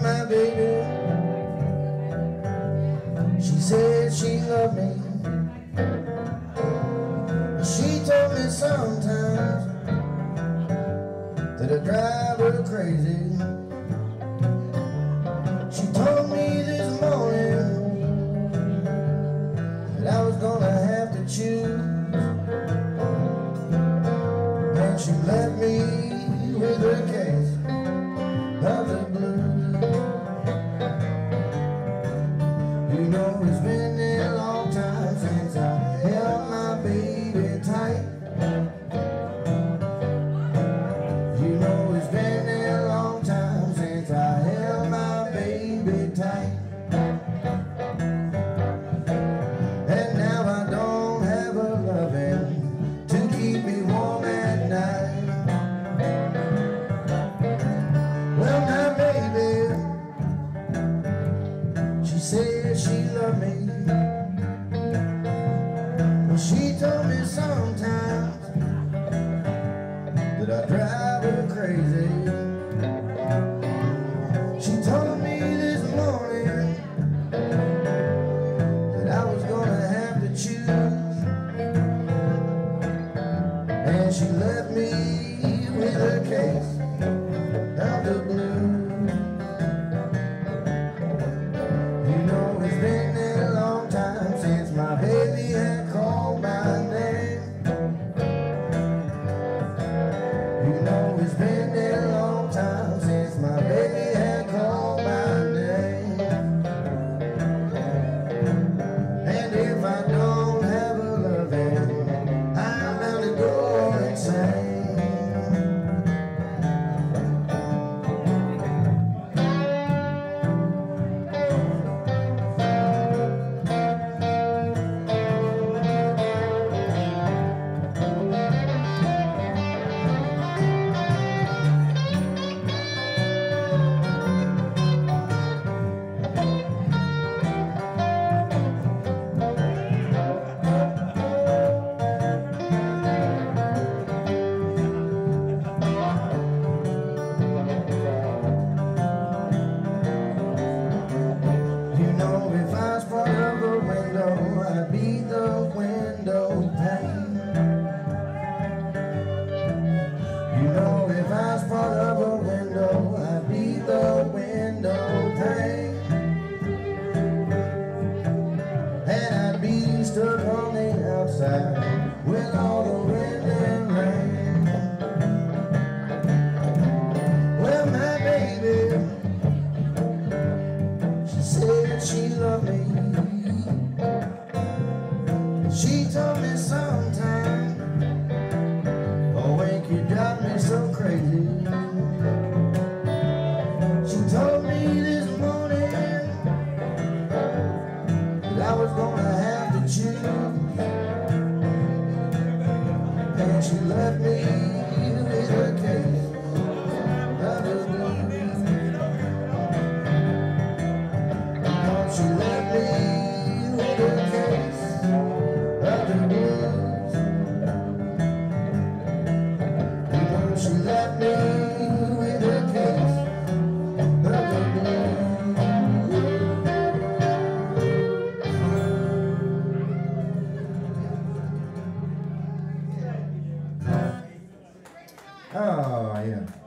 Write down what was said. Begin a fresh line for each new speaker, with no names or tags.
my baby, she said she loved me. She told me sometimes that I drive her crazy. She told me this morning that I was gonna have to choose, and she left me with a case of the blues. You know it's been a long time since I held my baby tight. You know it's been a long time since I held my baby tight. And now I don't have a loving to keep me warm at night. Well, my baby, she said she loved me. Well, she told me sometimes that I drive her crazy. She told me this morning that I was gonna have to choose, and she left me with a case of the blues. You know it's been a long time since my baby had called my name. You know it's been a long time since my baby had called my name. And if I don't have a loving, I'm bound to go insane. If I was part of a window, I'd be the window pane. You know, if I was part of a window, I'd be the window pane. And I'd be stuck on the outside with all the wind and rain. Well, my baby, she loved me. She told me sometime, oh, Wink, you drive me so crazy. She told me this morning that I was gonna have to choose, and she left me with a case of the blues. She left me with a case of the blues. You know she left me with a case of the blues. Oh, yeah.